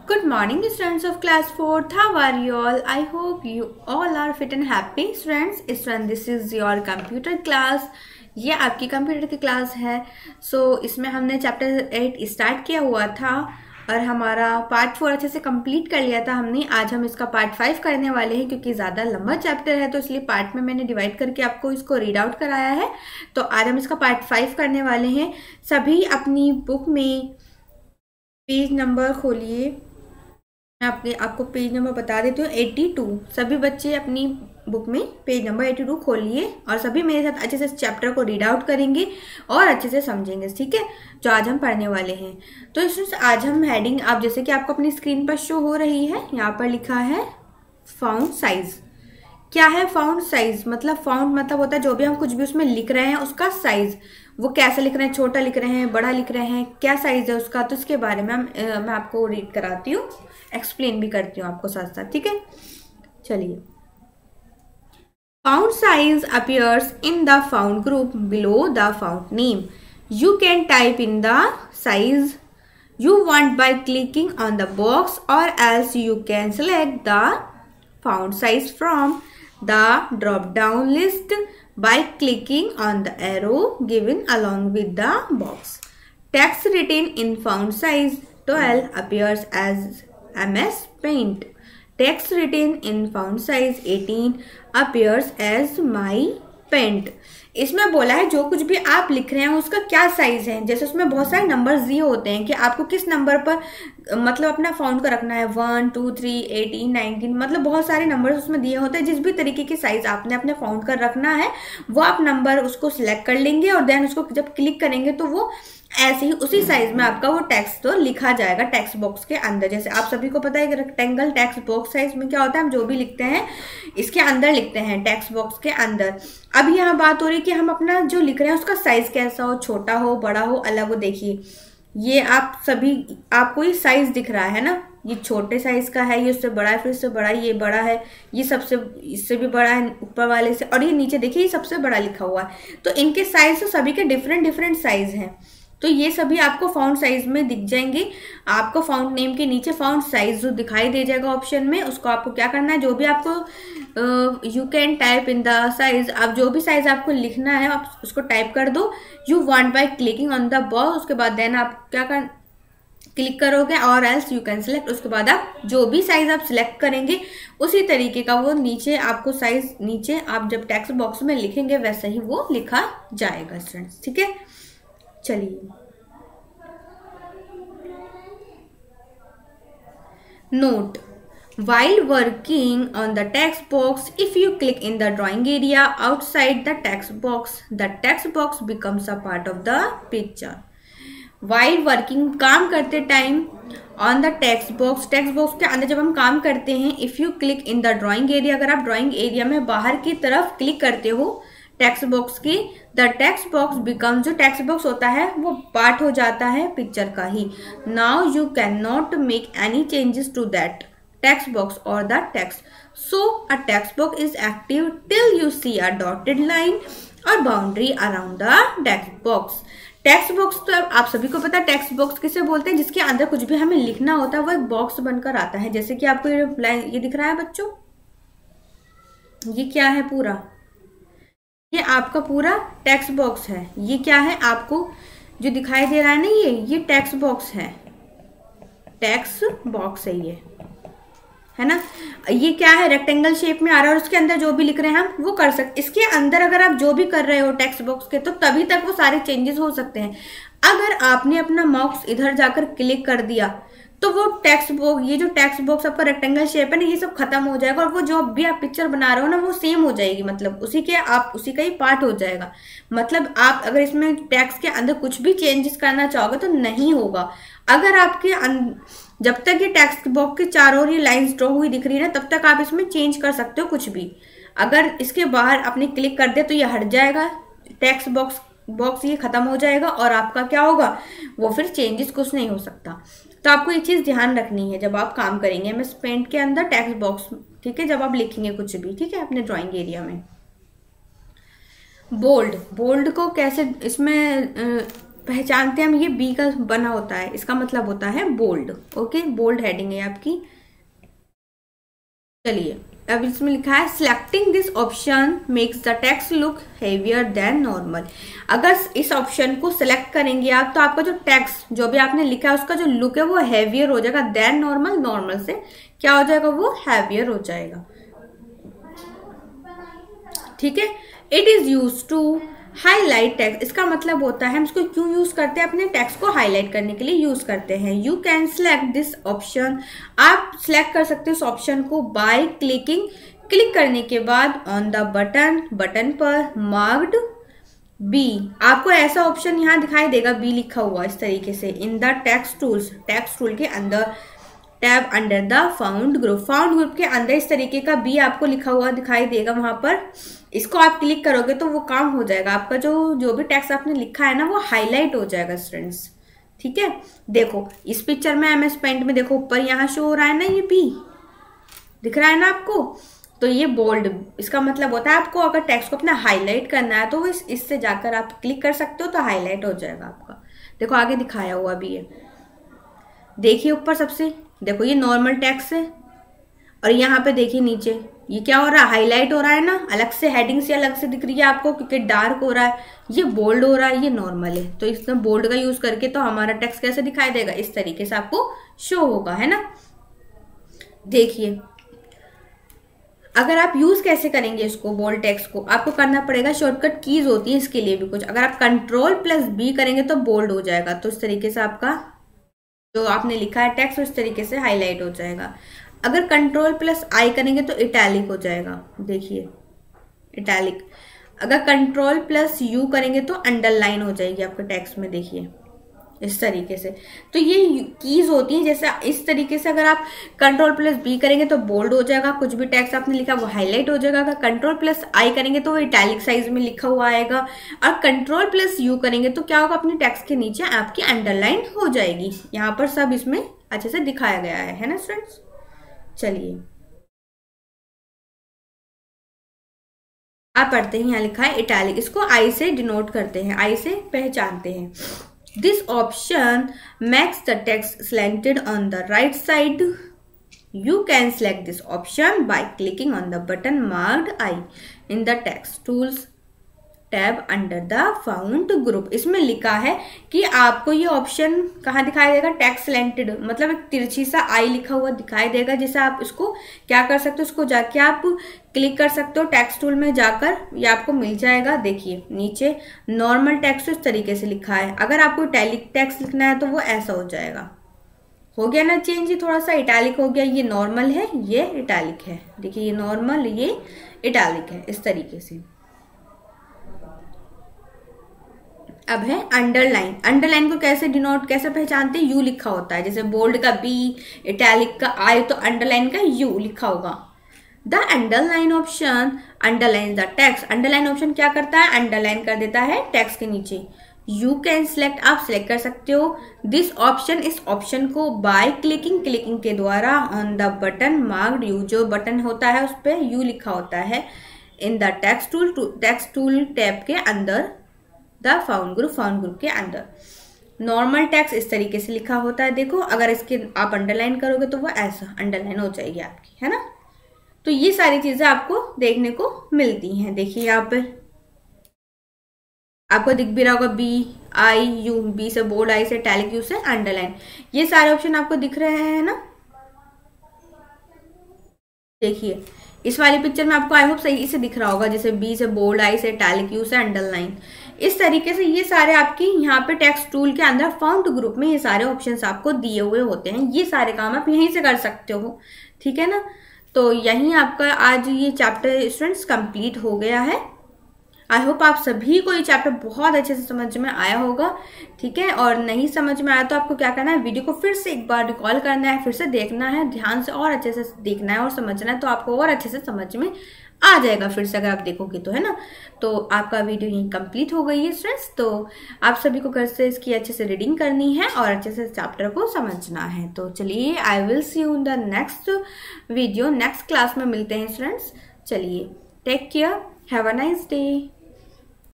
Good morning, students of class 4th. How are you all? I hope you all are fit and happy. Students, this is your computer class. ये आपकी computer की class है. इसमें हमने chapter 8 start किया हुआ था और हमारा पार्ट 4 अच्छे से कंप्लीट कर लिया था हमने. आज हम इसका पार्ट 5 करने वाले हैं क्योंकि ज़्यादा लंबा चैप्टर है, तो इसलिए पार्ट में मैंने डिवाइड करके आपको इसको रीड आउट कराया है. तो आज हम इसका पार्ट 5 करने वाले हैं. सभी अपनी बुक में पेज नंबर खोलिए. मैं आपको पेज नंबर बता देती हूँ, 82. सभी बच्चे अपनी बुक में पेज नंबर 82 खोलिए और सभी मेरे साथ अच्छे से चैप्टर को रीड आउट करेंगे और अच्छे से समझेंगे, ठीक है, जो आज हम पढ़ने वाले हैं. तो इसमें आज हम हेडिंग, आप जैसे कि आपको अपनी स्क्रीन पर शो हो रही है, यहाँ पर लिखा है फाउंड साइज. क्या है फाउंड साइज? मतलब फाउंड मतलब होता है जो भी हम कुछ भी उसमें लिख रहे हैं उसका साइज, वो कैसे लिख रहे हैं, छोटा लिख रहे हैं, बड़ा लिख रहे हैं, क्या साइज है उसका. तो इसके बारे में मैं आपको रीड कराती हूँ, एक्सप्लेन भी करती हूँ आपको साथ साथ, ठीक है. चलिए. Font size appears in the font group below the font name. You can type in the size you want by clicking on the box, or else you can select the font size from the drop down list by clicking on the arrow given along with the box. Text written in font size 12 appears as MS Paint. Text written in font size 18 appears as My Paint. इसमें बोला है जो कुछ भी आप लिख रहे हैं उसका क्या साइज है. जैसे उसमें बहुत सारे नंबर्स दिए होते हैं कि आपको किस नंबर पर मतलब अपना फाउंड का रखना है. 1 2 3 18 19, मतलब बहुत सारे नंबर्स उसमें दिए होते हैं. जिस भी तरीके की साइज आपने अपने फाउंड का रखना है वो आप नंबर उसको सिलेक्ट कर लेंगे और देन उसको जब क्लिक करेंगे तो वो ऐसे ही उसी साइज में आपका वो टेक्स्ट तो लिखा जाएगा टेक्स्ट बॉक्स के अंदर. जैसे आप सभी को पता है कि रेक्टेंगल टेक्स्ट बॉक्स साइज में क्या होता है, हम जो भी लिखते हैं इसके अंदर लिखते हैं, टेक्स्ट बॉक्स के अंदर. अब यहाँ बात हो रही है कि हम अपना जो लिख रहे हैं उसका साइज कैसा हो, छोटा हो, बड़ा हो, अलग हो. देखिए ये आप सभी, आपको ये साइज दिख रहा है ना, ये छोटे साइज का है, ये उससे बड़ा है, फिर इससे बड़ा, ये बड़ा है, ये सबसे इससे भी बड़ा है ऊपर वाले से, और ये नीचे देखिए ये सबसे बड़ा लिखा हुआ है. तो इनके साइज तो सभी के डिफरेंट साइज हैं. तो ये सभी आपको फाउंड साइज में दिख जाएंगे. आपको फाउंड नेम के नीचे फाउंड साइज जो दिखाई दे जाएगा ऑप्शन में, उसको आपको क्या करना है, जो भी आपको you can type in the size, आप जो भी साइज आपको लिखना है आप उसको टाइप कर दो. You want by clicking on the box, उसके बाद देन आप क्या कर क्लिक करोगे, और एल्स यू कैन सिलेक्ट, उसके बाद आप जो भी साइज आप सिलेक्ट करेंगे उसी तरीके का वो नीचे आपको साइज, नीचे आप जब टेक्स्ट बॉक्स में लिखेंगे वैसा ही वो लिखा जाएगा स्टूडेंट्स, ठीक है. चलिए. Note: while working on the text box, if you click in the drawing area outside the text box becomes a part of the picture. While working, काम करते time on the text box के अंदर जब हम काम करते हैं, if you click in the drawing area, अगर आप ड्राइंग एरिया में बाहर की तरफ क्लिक करते हो टेक्स्ट बॉक्स की, द टेक्स्ट बॉक्स बिकम, जो टेक्स्ट बॉक्स होता है वो पार्ट हो जाता है पिक्चर का ही. Now you can not make any changes to that text box और the text. So a text box is active till you see a dotted line और boundary around the text box. Text box तो आप सभी को पता है text box किसे बोलते हैं, जिसके अंदर कुछ भी हमें लिखना होता है वो एक बॉक्स बनकर आता है. जैसे कि आपको ये दिख रहा है बच्चों, ये क्या है, पूरा ये आपका पूरा टेक्स्ट बॉक्स है. ये क्या है आपको जो दिखाई दे रहा है ना, ये टेक्स्ट बॉक्स है, टेक्स्ट बॉक्स है ये, है ना. ये क्या है, रेक्टेंगल शेप में आ रहा है और उसके अंदर जो भी लिख रहे हैं हम वो कर सकते. इसके अंदर अगर आप जो भी कर रहे हो टेक्स्ट बॉक्स के, तो तभी तक वो सारे चेंजेस हो सकते हैं. अगर आपने अपना माउस इधर जाकर क्लिक कर दिया तो वो टेक्स्ट बॉक्स, ये जो टेक्स्ट बॉक्स आपका रेक्टेंगल शेप है ना, ये सब खत्म हो जाएगा और वो जो भी आप पिक्चर बना रहे हो ना वो सेम हो जाएगी, मतलब उसी का ही पार्ट हो जाएगा. मतलब आप अगर इसमें टेक्स्ट के अंदर कुछ भी चेंजेस करना चाहोगे तो नहीं होगा. अगर आपके जब तक ये टेक्स्ट बॉक्स के चारों ओर ये लाइंस ड्रॉ हुई दिख रही है ना, तब तक आप इसमें चेंज कर सकते हो कुछ भी. अगर इसके बाहर आपने क्लिक कर दिया तो ये हट जाएगा, टेक्स्ट बॉक्स ये खत्म हो जाएगा और आपका क्या होगा, वो फिर चेंजेस कुछ नहीं हो सकता. तो आपको ये चीज ध्यान रखनी है जब आप काम करेंगे MS पेंट के अंदर टेक्स्ट बॉक्स, ठीक है, जब आप लिखेंगे कुछ भी, ठीक है, अपने ड्राइंग एरिया में. बोल्ड को कैसे इसमें पहचानते हैं हम, ये बी का बना होता है, इसका मतलब होता है बोल्ड। ओके, बोल्ड हेडिंग है आपकी। चलिए अब इसमें लिखा है selecting this option makes the text look heavier than normal. अगर इस ऑप्शन को सिलेक्ट करेंगे आप तो आपका जो टेक्स्ट जो भी आपने लिखा है उसका जो लुक है वो हेवियर हो जाएगा देन नॉर्मल। नॉर्मल से क्या हो जाएगा, वो हेवियर हो जाएगा। ठीक है। It is use to highlight text, इसका मतलब होता है हम इसको क्यों यूज करते हैं, अपने टेक्स्ट को हाईलाइट करने के लिए यूज करते हैं। You can select this option, आप सिलेक्ट कर सकते हो इस ऑप्शन को बाय क्लिकिंग, क्लिक करने के बाद ऑन द बटन, बटन पर मार्क्ड बी, आपको ऐसा ऑप्शन यहाँ दिखाई देगा बी लिखा हुआ इस तरीके से in the text tools, text tool के अंदर tab under the font group, font group के अंदर इस तरीके का बी आपको लिखा हुआ दिखाई देगा वहां पर। इसको आप क्लिक करोगे तो वो काम हो जाएगा, आपका जो भी टेक्स्ट आपने लिखा है ना वो हाईलाइट हो जाएगा स्टूडेंट्स। ठीक है, देखो इस पिक्चर में MS पेंट में देखो ऊपर यहाँ शो हो रहा है ना, ये बी दिख रहा है ना आपको, तो ये बोल्ड, इसका मतलब होता है आपको अगर टेक्स्ट को अपना हाईलाइट करना है तो इससे जाकर आप क्लिक कर सकते हो तो हाईलाइट हो जाएगा आपका। देखो आगे दिखाया हुआ भी है, देखिए ऊपर सबसे देखो ये नॉर्मल टेक्स्ट है और यहाँ पे देखिए नीचे ये क्या हो रहा है, हाईलाइट हो रहा है ना, अलग से हेडिंग से अलग से दिख रही है आपको क्योंकि डार्क हो रहा है, ये बोल्ड हो रहा है, ये नॉर्मल है। तो इसमें बोल्ड का यूज करके तो हमारा टेक्स्ट कैसे दिखाई देगा, इस तरीके से आपको शो होगा, है ना। देखिए अगर आप यूज कैसे करेंगे इसको बोल्ड टेक्स्ट को, आपको करना पड़ेगा, शॉर्टकट कीज होती है इसके लिए भी कुछ। अगर आप Ctrl+B करेंगे तो बोल्ड हो जाएगा, तो इस तरीके से आपका जो आपने लिखा है टेक्स्ट उस तरीके से हाईलाइट हो जाएगा। अगर Ctrl+I करेंगे तो इटैलिक हो जाएगा, देखिए इटैलिक। अगर Ctrl+U करेंगे तो अंडरलाइन हो जाएगी आपके टेक्स्ट में, देखिए इस तरीके से। तो ये कीज होती हैं, जैसे इस तरीके से अगर आप Ctrl+B करेंगे तो बोल्ड हो जाएगा, कुछ भी टेक्स्ट आपने लिखा वो हाईलाइट हो जाएगा। अगर Ctrl+I करेंगे तो वो इटैलिक साइज में लिखा हुआ आएगा, और Ctrl+U करेंगे तो क्या होगा, अपने टेक्स्ट के नीचे आपकी अंडरलाइन हो जाएगी। यहाँ पर सब इसमें अच्छे से दिखाया गया है ना स्टूडेंट्स। चलिए आप पढ़ते हैं, यहाँ लिखा है इटैलिक, इसको आई से डिनोट करते हैं, आई से पहचानते हैं। This option makes the text slanted on the right side. You can select this option by clicking on the button marked I in the text tools tab under the found group. इसमें लिखा है कि आपको ये option कहाँ दिखाई देगा, text slanted, मतलब एक तिरछी सा आई लिखा हुआ दिखाई देगा, जिसे आप इसको क्या कर सकते हो, इसको जाके आप क्लिक कर सकते हो टेक्स्ट टूल में जाकर, ये आपको मिल जाएगा। देखिए नीचे नॉर्मल टेक्स्ट इस तरीके से लिखा है, अगर आपको इटैलिक टेक्स्ट लिखना है तो वो ऐसा हो जाएगा। हो गया ना चेंज, ये थोड़ा सा इटैलिक हो गया, ये नॉर्मल है ये इटैलिक है, देखिए ये नॉर्मल ये इटैलिक है, इस तरीके से। अब है अंडरलाइन, अंडरलाइन को कैसे डिनोट कैसे पहचानते हैं, यू लिखा होता है, जैसे बोल्ड का बी, इटैलिक का आई, तो अंडरलाइन का यू लिखा होगा। The underline option underline the text, underline option क्या करता है, अंडरलाइन कर देता है टेक्स्ट के नीचे। यू कैन सिलेक्ट, आप सिलेक्ट कर सकते हो दिस ऑप्शन, इस ऑप्शन को बाय क्लिकिंग, क्लिकिंग के द्वारा on the button marked U, जो बटन होता है उस पर यू लिखा होता है, in the text tool tab के अंदर, द फाउंड ग्रुप के अंदर। नॉर्मल टेक्स्ट इस तरीके से लिखा होता है, देखो अगर इसके आप अंडरलाइन करोगे तो वो ऐसा अंडरलाइन हो जाएगी आपकी, है ना। तो ये सारी चीजें आपको देखने को मिलती हैं। देखिए यहाँ पे आपको दिख भी रहा होगा बी आई यू, बी से बोल्ड, आई से इटैलिक, यू से अंडरलाइन, ये सारे ऑप्शन आपको दिख रहे हैं ना। देखिए इस वाली पिक्चर में आपको आई होप सही से दिख रहा होगा, जैसे बी से बोल्ड, आई से इटैलिक, यू से अंडरलाइन, इस तरीके से ये सारे आपकी यहाँ पे टेक्स्ट टूल के अंदर फाउंड ग्रुप में ये सारे ऑप्शंस आपको दिए हुए होते हैं। ये सारे काम आप यहीं से कर सकते हो, ठीक है ना। तो यहीं आपका आज ये चैप्टर स्टूडेंट्स कंप्लीट हो गया है। आई होप आप सभी को ये चैप्टर बहुत अच्छे से समझ में आया होगा, ठीक है। और नहीं समझ में आया तो आपको क्या करना है, वीडियो को फिर से एक बार रिकॉल करना है, फिर से देखना है, ध्यान से और अच्छे से देखना है और समझना है, तो आपको और अच्छे से समझ में आ जाएगा फिर से अगर आप देखोगे तो, है ना। तो आपका वीडियो यहीं कंप्लीट हो गई है स्टूडेंट्स। तो आप सभी को घर से इसकी अच्छे से रीडिंग करनी है और अच्छे से चैप्टर को समझना है। तो चलिए I will see you in the next video, next class में मिलते हैं स्टूडेंट्स। चलिए take care, have a nice day.